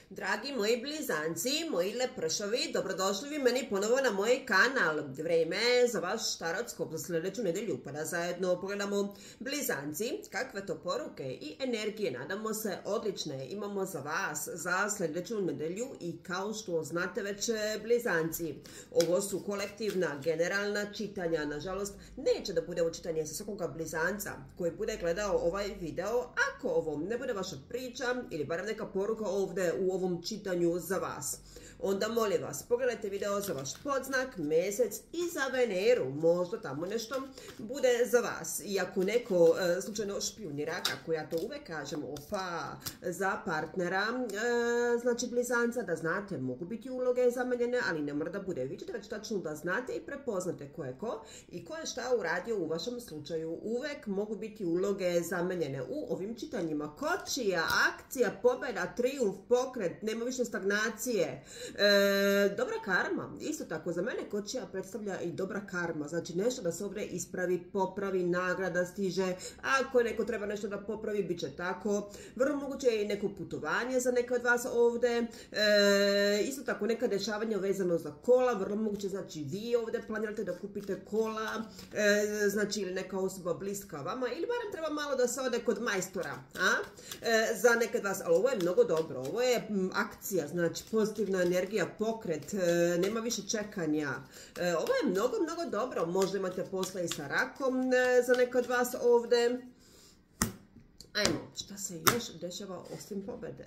Dragi moji blizanci, moji lepršavi, dobrodošli vi meni ponovo na moj kanal. Vrijeme je za vaš tarotkop za sljedeću nedjelju, pa da zajedno pogledamo blizanci, kakve to poruke i energije, nadamo se, odlične imamo za vas za sljedeću nedjelju. I kao što znate već, blizanci, ovo su kolektivna, generalna čitanja. Nažalost, neće da bude čitanje sa svakoga blizanca koji bude gledao ovaj video. Ako ovo ne bude vaša priča ili barem neka poruka ovdje u ovom čitanju za vas, onda molim vas, pogledajte video za vaš podznak, mjesec i za Veneru. Možda tamo nešto bude za vas. I ako neko slučajno špijunira, kako ja to uvek kažem, za partnera, znači blizanca, da znate, mogu biti uloge zamenjene, ali ne mora da bude. Vi ćete već tačno da znate i prepoznate ko je ko i ko je šta uradio u vašem slučaju. Uvek mogu biti uloge zamenjene u ovim čitanjima. Kočija, akcija, pobjeda, trijumf, pokret, nema više stagnacije. Dobra karma, isto tako za mene kočija predstavlja i dobra karma, znači nešto da se ovdje ispravi, popravi, nagrada stiže, ako neko treba nešto da popravi, bit će tako. Vrlo moguće je i neko putovanje za neke od vas ovdje, isto tako neka dešavanja vezano za kola, vrlo moguće, znači vi ovdje planirate da kupite kola, znači ili neka osoba bliska vama, ili barem treba malo da se ode kod majstora, za neke od vas, ali ovo je mnogo dobro, ovo je akcija, znači pozitivna energija, pokret, nema više čekanja. Ovo je mnogo dobro. Možda imate posla i sa rakom za neke od vas ovdje. Ajmo, šta se još dešava osim pobjede?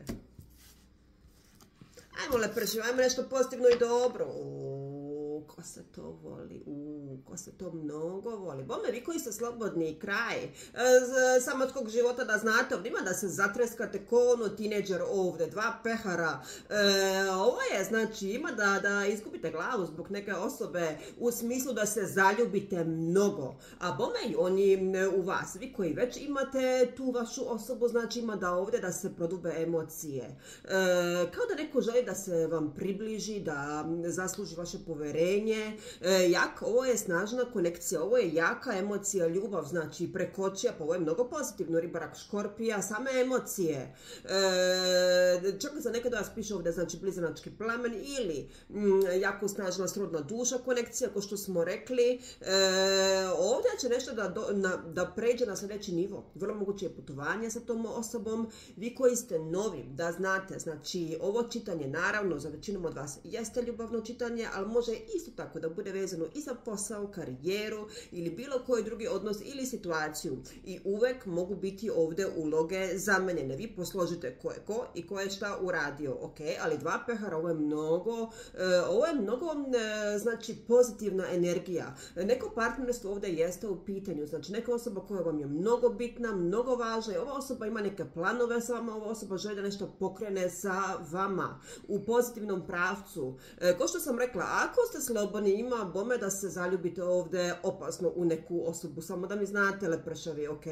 Ajmo lepršavi, ajmo nešto pozitivno i dobro. Ko se to voli, ko se to mnogo voli. Bome, vi koji ste slobodni, kraj samotkog života, da znate, ovdje ima da se zatreskate ko ono tineđer ovdje, dva pehara. Ovo je, znači, ima da izgubite glavu zbog neke osobe, u smislu da se zaljubite mnogo. A bome i oni u vas, vi koji već imate tu vašu osobu, znači ima da ovdje da se prodube emocije. Kao da neko želi da se vam približi, da zasluži vaše poverenje. Ovo je snažna konekcija, ovo je jaka emocija, ljubav, znači prekočija, pa ovo je mnogo pozitivno, ribarak, škorpija, same emocije. Čak za nekada vas piše ovdje, znači blizanački plamen ili jako snažna srodna duša konekcija, kao što smo rekli. Ovdje će nešto da pređe na sljedeći nivo. Vrlo moguće je putovanje sa tom osobom. Vi koji ste novi, da znate, znači ovo čitanje, naravno, za većinom od vas jeste ljubavno čitanje, ali može isto tako da bude vezano i za posao, karijeru ili bilo koji drugi odnos ili situaciju. I uvek mogu biti ovdje uloge zamenjene. Vi posložite ko je ko i ko je šta uradio. Ok, ali dva pehara, ovo je mnogo, znači pozitivna energija. Neko partnerstvo ovdje jeste u pitanju. Znači neka osoba koja vam je mnogo bitna, mnogo važna. Ova osoba ima neke planove sa vama, ova osoba želi da nešto pokrene sa vama u pozitivnom pravcu. Ko što sam rekla, ako ste slobodni, ima bome da se zaljubite ovdje opasno u neku osobu, samo da mi znate, lepršavi, ok?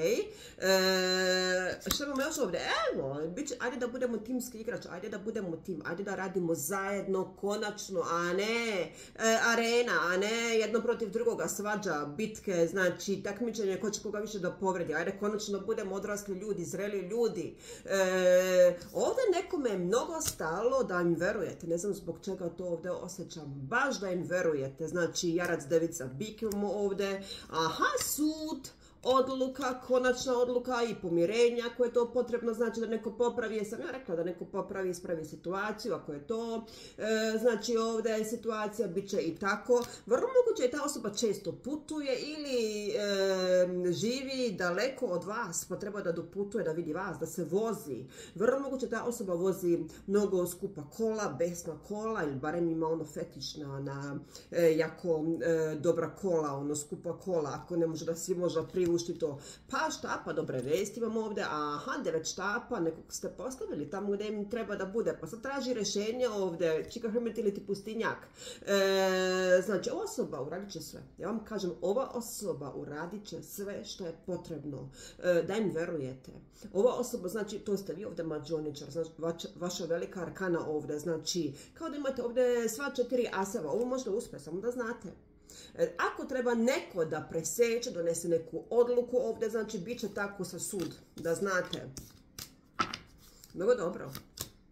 Što imamo još ovdje? Evo, ajde da budemo timski igrač, ajde da budemo tim, ajde da radimo zajedno, konačno, a ne arena, a ne jedno protiv drugoga, svađa, bitke, znači takmičenje ko će koga više da povredi, ajde konačno da budemo odrasli ljudi, zreli ljudi. Ovdje nekome je mnogo stalo da im verujete, ne znam zbog čega to ovdje osjećam, baš da im verujete, znači jarac, devica, bik imamo ovdje, sud, odluka, konačna odluka i pomirenja ako je to potrebno, znači da neko popravi, jesam ja rekla da neko popravi, ispravi situaciju, ako je to, znači ovdje je situacija, bit će i tako. Vrlo moguće je ta osoba često putuje ili živi daleko od vas, pa treba da doputuje, da vidi vas, da se vozi. Vrlo moguće ta osoba vozi mnogo skupa kola, besna kola, ili barem ima ono fetišna na jako dobra kola, skupa kola, ako ne može da si možda priušti to. Pa štapa, dobre vesti imamo ovdje, 9 štapa, nekog ste postavili tamo gdje im treba da bude, pa sad traži rješenje ovdje, čika hermit ili ti pustinjak. Znači, ova osoba uradit će sve. Ja vam kažem, ova osoba uradit će sve što je potrebno, da im verujete. Ova osoba, znači, to ste vi ovdje mađioničar, znači, vaša velika arkana ovdje, znači, kao da imate ovdje sva 4 aseva, ovo možda uspe, samo da znate. Ako treba neko da preseče, donese neku odluku ovdje, znači bit će tako sa sud, da znate. Mnogo dobro.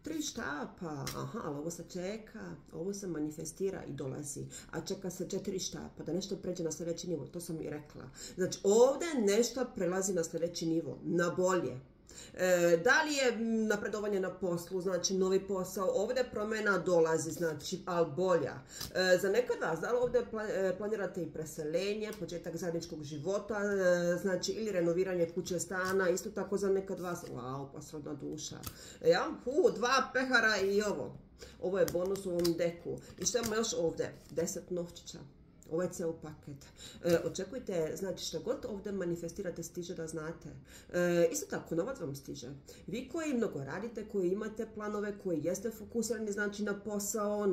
Tri štapa, aha, ali ovo se čeka, ovo se manifestira i dolazi, a čeka se 4 štapa, da nešto pređe na sljedeći nivo, to sam i rekla. Znači, ovdje nešto prelazi na sljedeći nivo, na bolje. Da li je napredovanje na poslu, znači novi posao, ovdje promjena dolazi, znači, ali bolja. Za nekad vas, da li ovdje planirate i preseljenje, početak zajedničkog života, znači, ili renoviranje kuće, stana, isto tako za nekad vas, wow, pa srodna duša. Ja, 2 pehara i ovo. Ovo je bonus u ovom deku. I što imamo još ovdje? 10 novčića. Ovo je ceo paket. Očekujte, znači što god ovdje manifestirate stiže da znate. Isto tako, novac vam stiže. Vi koji mnogo radite, koji imate planove, koji jeste fokusirani znači na posao,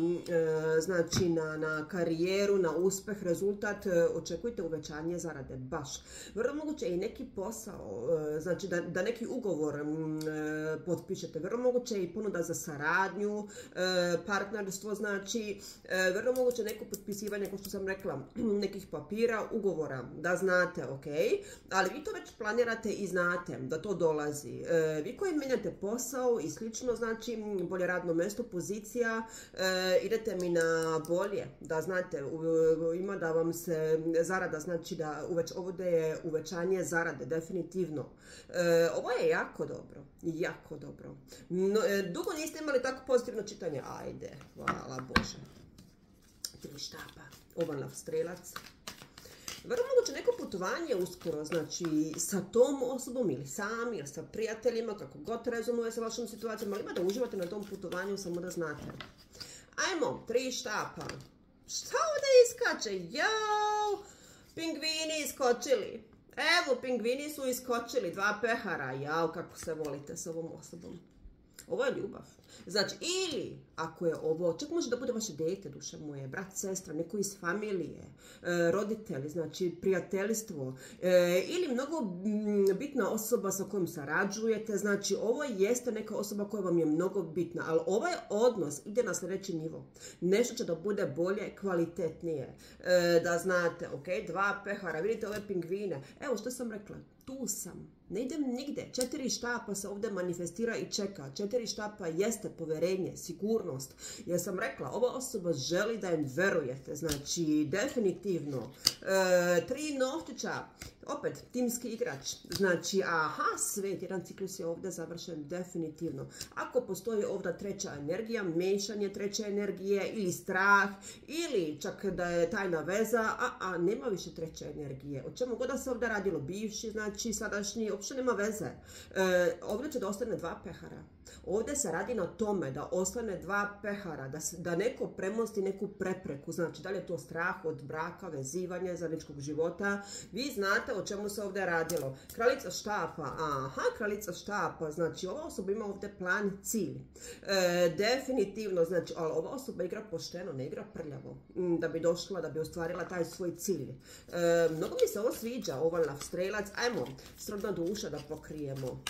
znači na karijeru, na uspeh, rezultat, očekujte uvećanje zarade, baš. Vrlo moguće i neki posao, znači da neki ugovor potpišete, vrlo moguće i ponuda za saradnju, partnerstvo, znači, vrlo moguće neko potpisivanje, što sam rekla, nekih papira, ugovora, da znate, ok, ali vi to već planirate i znate da to dolazi. Vi koji menjate posao i slično, znači bolje radno mjesto, pozicija, idete mi na bolje, da znate, ima da vam se zarada, znači da ovdje je uvećanje zarade, definitivno. Ovo je jako dobro, jako dobro. Dugo niste imali tako pozitivno čitanje, ajde, hvala Bože. 3 štapa. Ovalav strelac. Vrlo moguće neko putovanje uskoro, znači sa tom osobom ili sami ili sa prijateljima, kako god rezonuje sa vašom situacijom, ali ima da uživate na tom putovanju, samo da znate. Ajmo, 3 štapa. Šta ovdje iskače? Jao, pingvini iskočili. Evo, pingvini su iskočili, 2 pehara. Jao, kako se volite s ovom osobom. Ovo je ljubav. Znači, ili, ako je ovo, čak može da bude vaše dete, duše moje, brat, sestra, neko iz familije, roditelji, znači prijateljstvo, ili mnogo bitna osoba sa kojom sarađujete, znači ovo jeste neka osoba koja vam je mnogo bitna, ali ovaj odnos ide na sljedeći nivo. Nešto će da bude bolje, kvalitetnije, da znate, ok, 2 pehara, vidite ove pingvine, evo što sam rekla, tu sam. Ne idem nigde. 4 štapa se ovdje manifestira i čeka. 4 štapa jeste poverenje, sigurnost. Ja sam rekla, ova osoba želi da im verujete. Znači, definitivno. 3 novčića. Opet, timski igrač. Znači, aha, svet, jedan ciklus je ovdje završen, definitivno. Ako postoji ovdje treća energija, miješanje treće energije ili strah, ili čak da je tajna veza, nema više treće energije. O čemu god da se ovdje radilo, bivši, znači sadašnji, uopšte nema veze. Ovdje će da ostane 2 pehara. Ovdje se radi na tome da ostane 2 pehara, da neko premosti neku prepreku, znači da li je to strah od braka, vezivanja, zajedničkog života. Vi znate o čemu se ovdje radilo. Kraljica štapa, aha, kraljica štapa, znači ova osoba ima ovdje plan, cilj. Definitivno, znači, ali ova osoba igra pošteno, ne igra prljavo, da bi došla, da bi ostvarila taj svoj cilj. Mnogo mi se ovo sviđa, ovalav strelac, ajmo, srodna duša da pokrijemo.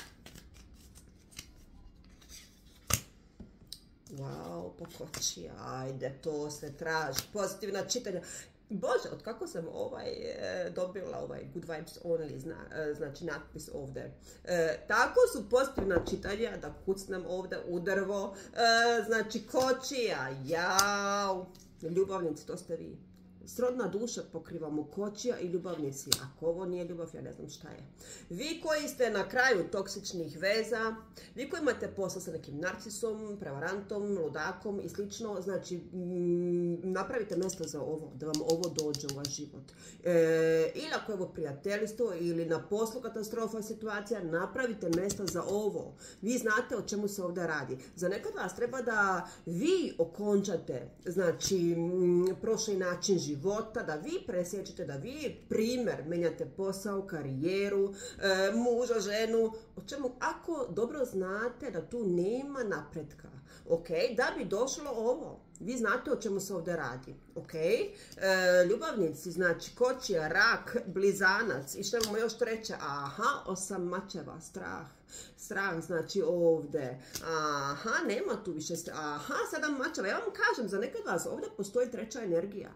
Wow, pokočija, ajde, to se traži, pozitivna čitanja. Bože, od kako sam dobila Good Vibes Only, znači natpis ovdje. Tako su pozitivna čitanja da kucnem ovdje u drvo, znači kočija, jao, ljubavnici, to ste vi. Srodna duša pokrivamo kočija i ljubavnici. Ako ovo nije ljubav, ja ne znam šta je. Vi koji ste na kraju toksičnih veza, vi koji imate posla sa nekim narcisom, prevarantom, ludakom i slično, znači napravite mjesto za ovo, da vam ovo dođe u vaš život. Ili ako je ovo prijateljstvo ili na poslu katastrofa situacija, napravite mjesto za ovo. Vi znate o čemu se ovdje radi. Za nekad vas treba da vi okončate, znači, prošli način života, da vi presjećate, da vi primjer menjate posao, karijeru, muža, ženu, o čemu, ako dobro znate da tu nema napretka, ok, da bi došlo ovo. Vi znate o čemu se ovdje radi, ok? Ljubavnici, znači kočija, rak, blizanac i što imamo još treće, aha, 8 mačeva, strah. Strah, znači ovdje, aha, nema tu više, aha, 7 mačeva, ja vam kažem, za nekad vas ovdje postoji treća energija.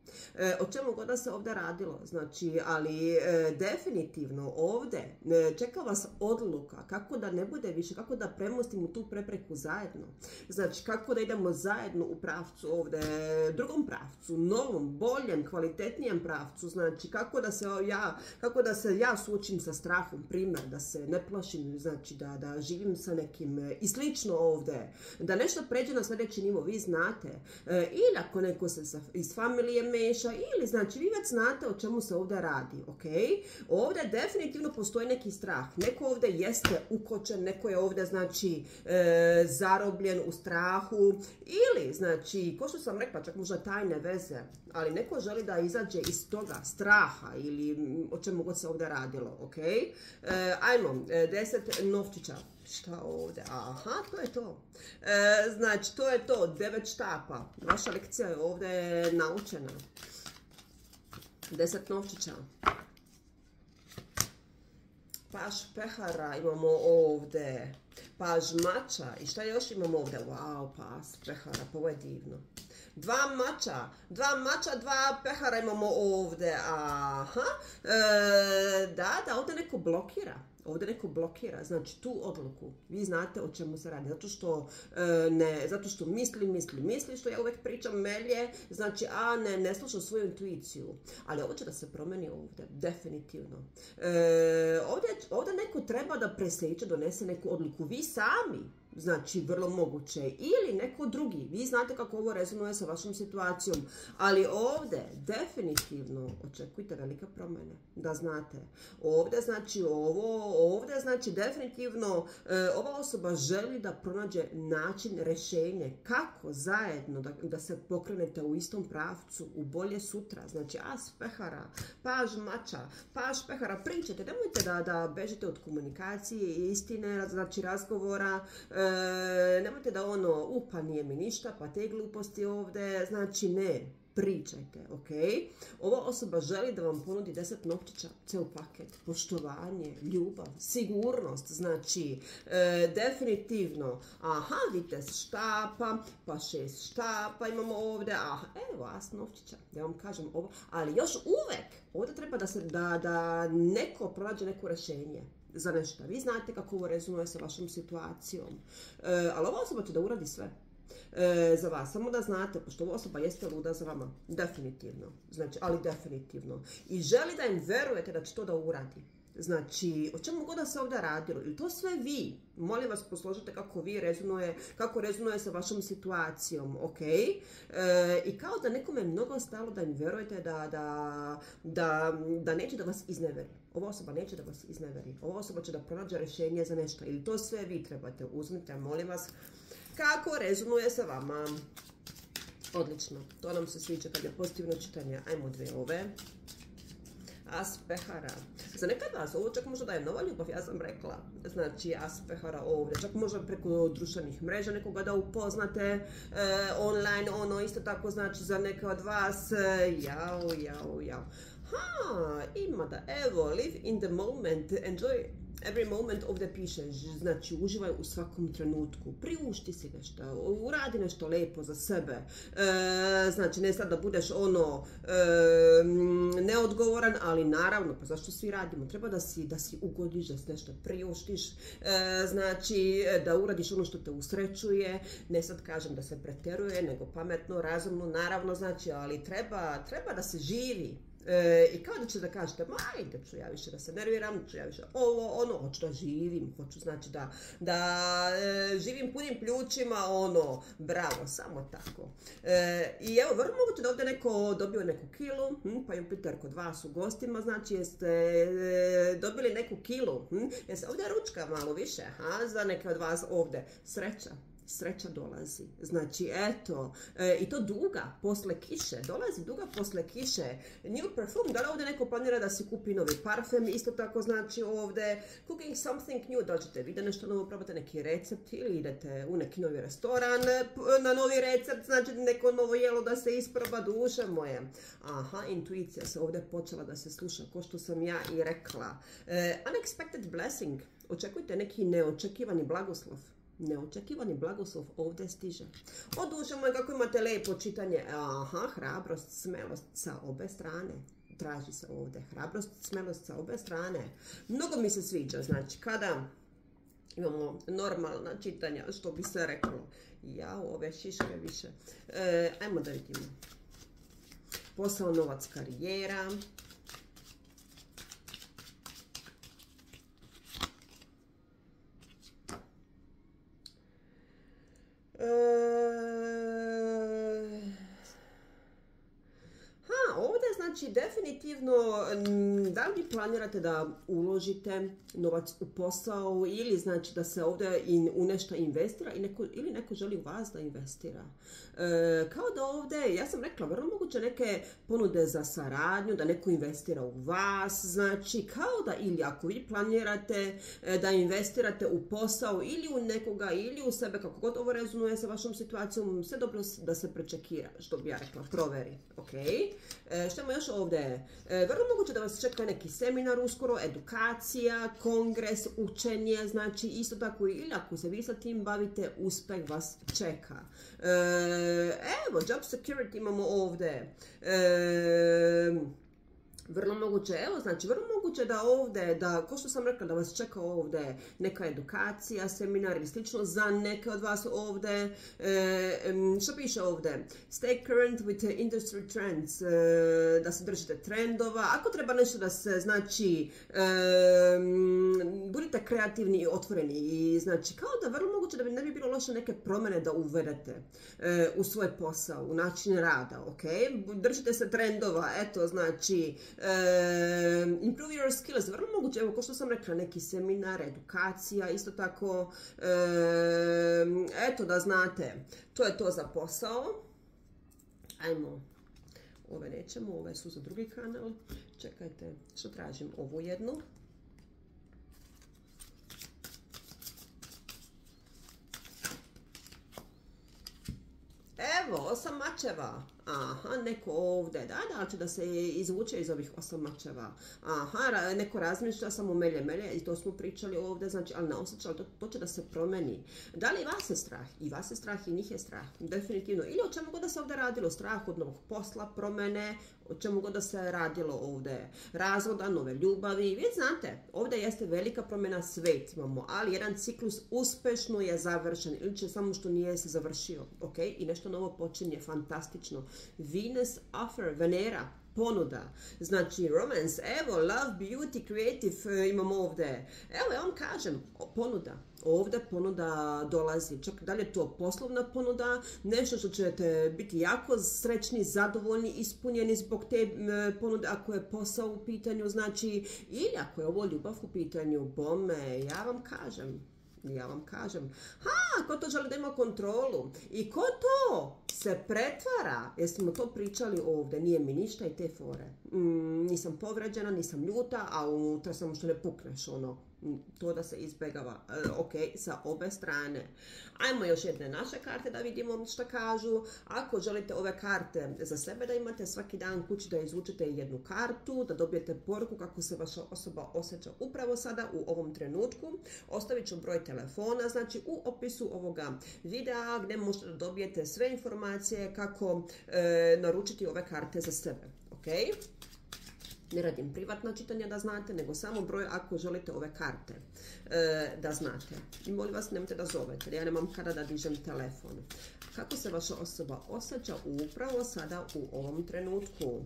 O čemu god da se ovdje radilo, znači, ali definitivno ovdje čeka vas odluka kako da ne bude više, kako da premostimo tu prepreku zajedno. Znači, kako da idemo zajedno u pravcu ovdje, drugom pravcu, novom, boljem, kvalitetnijem pravcu, znači, kako da se ja suočim sa strahom, primjer, da se ne plašim, znači, da živim sa nekim i slično ovdje, da nešto pređe na sljedeći nivo, vi znate, ili ako neko se iz familije meša, ili znači vi već znate o čemu se ovdje radi, ok? Ovdje definitivno postoji neki strah, neko ovdje jeste ukočen, neko je ovdje znači zarobljen u strahu, ili znači, ko što sam rekla, čak možda tajne veze, ali neko želi da izađe iz toga straha ili o čemu god se ovdje radilo, ok? Ajmo, 10 novčića. Šta ovdje? Aha, to je to. Znači, to je to. 9 štapa. Vaša lekcija je ovdje naučena. 10 novčića. Paž pehara imamo ovdje. Paž mača. I šta još imamo ovdje? Wow, paž pehara. Pa ovo je divno. 2 mača, 2 pehara imamo ovdje. Aha. Da, ovdje neko blokira. Ovdje neko blokira, znači tu odluku. Vi znate o čemu se radi. Zato što misli, što ja uvijek pričam melje, znači, ne slušam svoju intuiciju. Ali ovo će da se promeni ovdje, definitivno. Ovdje neko treba da preseče, donese neku odluku. Vi sami, znači, vrlo moguće. Ili neko drugi. Vi znate kako ovo rezonuje sa vašom situacijom. Ali ovdje, definitivno, očekujte velike promjene. Da znate. Ovdje, znači, definitivno, ova osoba želi da pronađe način, rješenje. Kako zajedno da se pokrenete u istom pravcu, u bolje sutra. Znači, as pehara, paž mača, paž pehara. Pričajte, nemojte da bežite od komunikacije, istine, znači razgovora. Nemojte da pa nije mi ništa, pa te gluposti ovdje, znači ne, pričajte, ok? Ova osoba želi da vam ponudi 10 novčića, ceo paket, poštovanje, ljubav, sigurnost, znači, definitivno, aha, vitez štapa, pa 6 štapa imamo ovdje, evo, as novčića, da vam kažem ovo, ali još uvek, ovdje treba da neko pronađe neko rješenje za nešto. Vi znate kako ovo rezonuje sa vašom situacijom. Ali ova osoba će da uradi sve za vas. Samo da znate, pošto ova osoba jeste luda za vama. Definitivno. Znači, ali definitivno. I želi da im verujete da će to da uradi. Znači, o čemu god da se ovdje radilo. Ili to sve vi. Molim vas, posložite kako rezonuje sa vašom situacijom, ok? I kao da nekome je mnogo stalo da im verujete da neće da vas izneveri. Ova osoba neće da vas izneveri. Ova osoba će da pronađe rješenje za nešto. Ili to sve vi trebate. Uzmite, molim vas, kako rezonuje sa vama. Odlično. To nam se sviđa kad je pozitivno čitanje. Ajmo 2 ove. As pehara. Za nekad vas ovo čak možda daje nova ljubav, ja sam rekla. Znači, as pehara ovdje. Čak možda preko društvenih mreža nekoga da upoznate online, isto tako znači za neke od vas. Jao. Ima da, evo, live in the moment, enjoy every moment ovdje piše, znači uživaj u svakom trenutku, priušti si nešto, uradi nešto lijepo za sebe, znači ne sad da budeš neodgovoran, ali naravno, pa zašto svi radimo, treba da si ugodiš, da si nešto priuštiš, znači da uradiš ono što te usrećuje, ne sad kažem da se pretjeruje, nego pametno, razumno, naravno, znači, ali treba da se živi. I kao da će da kažete, ajde ću ja više da se nerviram, ću ja više hoću da živim, hoću znači da živim punim pljučima, bravo, samo tako. I evo, vrlo moguće da ovdje neko dobio neku kilu, pa Jupiter kod vas u gostima, znači jeste dobili neku kilu, jeste ovdje ručka malo više, za neke od vas ovdje, sreća dolazi. Znači, eto, i to duga posle kiše. Dolazi duga posle kiše. New perfume, da li ovdje neko planira da si kupi novi parfem, isto tako znači ovdje cooking something new, da ćete vi da nešto novo probate, neki recept ili idete u neki novi restoran na novi recept, znači neko novo jelo da se isproba, duše moje. Aha, intuicija se ovdje počela da se sluša, ko što sam ja i rekla. Unexpected blessing. Očekujte neki neočekivani blagoslov. Neočekivani blagoslov ovdje stiže. Odušemo je kako imate lijepo čitanje. Aha, hrabrost, smelost sa obe strane. Traži se ovdje. Hrabrost, smelost sa obe strane. Mnogo mi se sviđa. Znači, kada imamo normalna čitanja, što bi se reklo. Ja, ove šiške više. Ajmo da vidimo. Posao, novac, karijera. Ovdje znači definitivno da li vi planirate da uložite novac u posao ili znači da se ovdje u nešto investira ili neko želi u vas da investira. Kao da ovdje, ja sam rekla, vrlo moguće neke ponude za saradnju, da neko investira u vas, znači kao da ili ako vi planirate da investirate u posao ili u nekoga ili u sebe, kako god ovo rezonuje sa vašom situacijom, sve dobro da se prečekira, što bi ja rekla, proveri, ok? Što ima još ovdje? Vrlo moguće da vas čeka neki seminar uskoro, edukacija, kongres, učenje, znači isto tako ili ako se vi sa tim bavite, uspjeh vas čeka. Evo, job security imamo ovdje. Vrlo moguće, evo, znači, vrlo moguće da ovdje, da, ko što sam rekla, da vas čeka ovdje neka edukacija, seminar ili slično za neke od vas ovdje. Što piše ovdje? Stay current with the industry trends, da se držite trendova. Ako treba nešto da se, znači, budite kreativni i otvoreni. I, znači, kao da vrlo moguće da bi ne bi bilo loše neke promjene da uvedete u svoj posao, u način rada, ok? Držite se trendova, eto, znači, improve your skills, vrlo moguće, evo, ko što sam rekla, neki seminar, edukacija, isto tako, eto, da znate, to je to za posao. Ajmo, ove nećemo, ove su za drugi kanal, čekajte, što tražim, ovu jednu. Evo, 8 mačeva. Aha, neko ovdje, da će da se izvuče iz ovih 8 mačeva. Aha, neko razmišlja samo melje, i to smo pričali ovdje, znači, ali ne osjeća, ali to će da se promeni. Da li vas je strah? I vas je strah i njih je strah, definitivno. Ili o čemu god da se ovdje radilo, strah od novog posla, promene, o čemu god da se radilo ovdje, razvoda, nove ljubavi. Vi znate, ovdje jeste velika promjena, svet imamo, ali jedan ciklus uspešno je završen, ili će samo što nije se završio, ok? I nešto novo počinje, fantastično. Venus offer, Venera, ponuda, znači romance, evo, love, beauty, creative imamo ovdje. Evo, ja vam kažem, ponuda. Ovdje ponuda dolazi, čak da li je to poslovna ponuda, nešto što ćete biti jako srećni, zadovoljni, ispunjeni zbog te ponude ako je posao u pitanju, znači, ili ako je ovo ljubav u pitanju, bome, ja vam kažem. Ko to želi da ima kontrolu? I ko to se pretvara? Jesmo to pričali ovdje, nije mi ništa i te fore. Nisam povređena, nisam ljuta, a unutra samo što ne pukneš, ono. To da se izbjegava, ok, sa obe strane. Ajmo još jedne naše karte da vidimo što kažu. Ako želite ove karte za sebe da imate svaki dan kući, da izvučete jednu kartu, da dobijete poruku kako se vaša osoba osjeća upravo sada u ovom trenutku. Ostavit ću broj telefona, znači u opisu ovoga videa gdje možete da dobijete sve informacije kako naručiti ove karte za sebe, ok? Ne radim privatna čitanja da znate, nego samo broj ako želite ove karte da znate. I molim vas, nemojte da zovete, jer ja nemam kada da dižem telefon. Kako se vaša osoba osjeća upravo sada u ovom trenutku?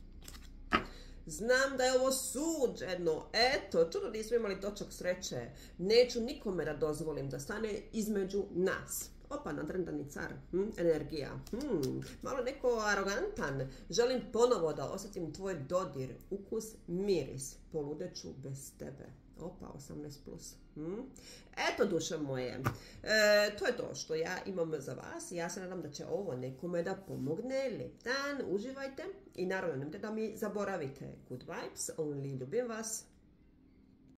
Znam da je ovo suđeno, eto, čudno nismo imali točak sreće. Neću nikome da dozvolim da stane između nas. Opa, nadrndani car, energija, malo neko arogantan, želim ponovo da osjetim tvoj dodir, ukus, miris, poludeću bez tebe. Opa, 18+. Eto, duše moje, to je to što ja imam za vas. Ja se nadam da će ovo nekome da pomogne. Lijep dan, uživajte i naravno nemojte da mi zaboravite. Good vibes, only ljubim vas.